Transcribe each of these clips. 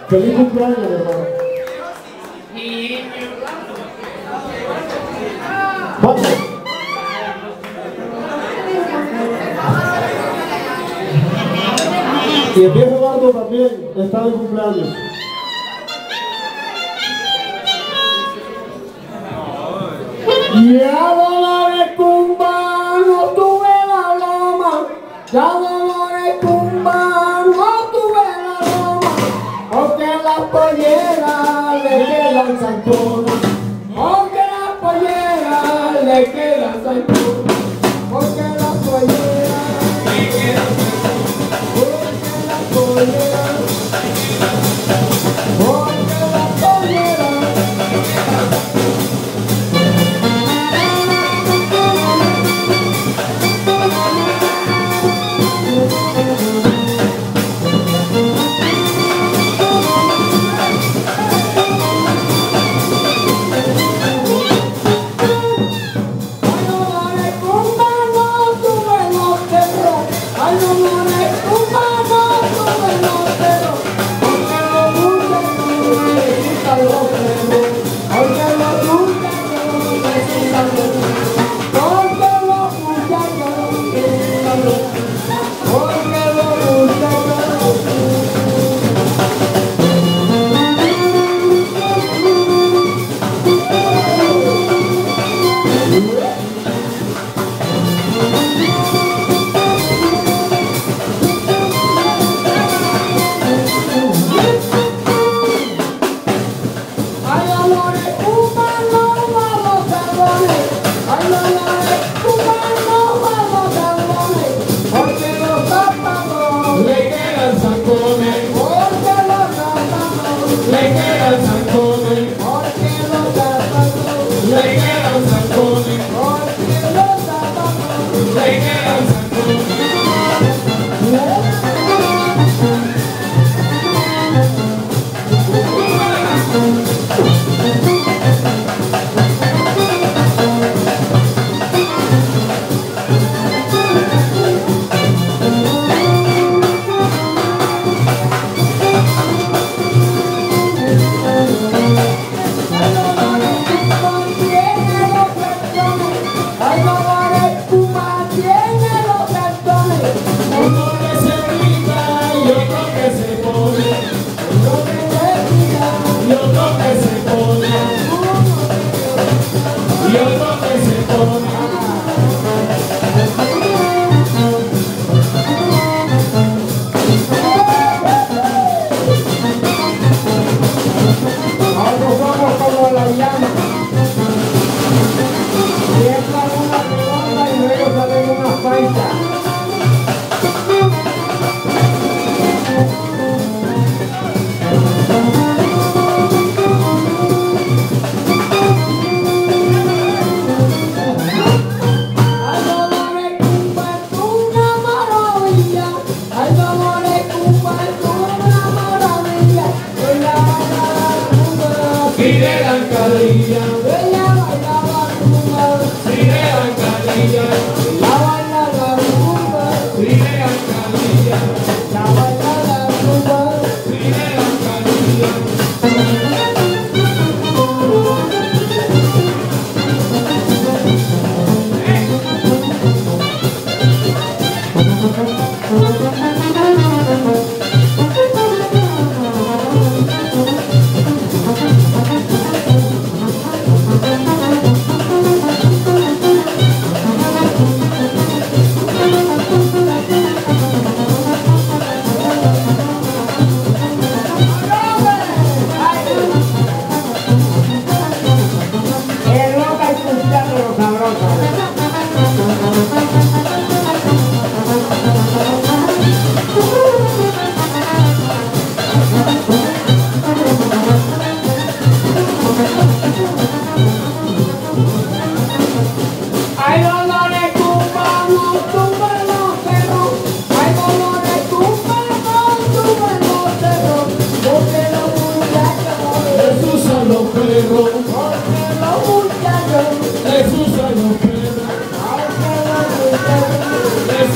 Feliz cumpleaños, mi hermano. Vamos. Y el viejo Eduardo también está de cumpleaños. Ya Dolores Cumba, no tuve la loma. Ya Dolores Cumba, no tuve la loma. Porque las polleras le quedan santonas. Porque las polleras le quedan santonas. Porque las polleras le quedan santonas. Porque las polleras. Porque las polleras.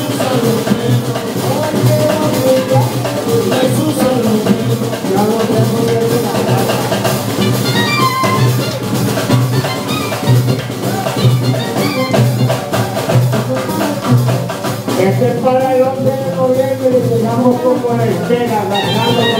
Jesús a los perros. Vega, bailando con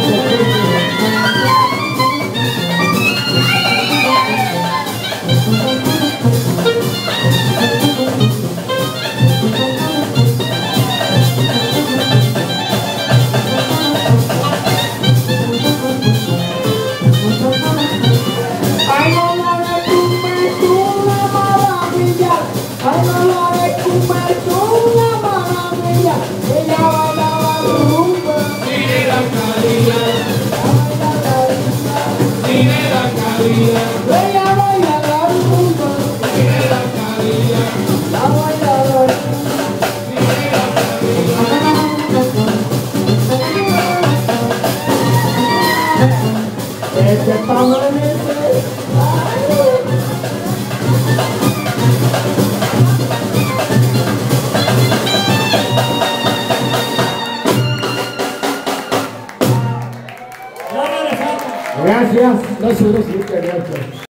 ay, no, no, es una maravilla. Ay, no, no, es una maravilla. Ella bailaba rumba. Mire la calidad. Mire la calidad. Ella baila la rumba. Mire la calidad. La bailadora. Mire la calidad. Este permanece. Gracias. Gracias, gracias.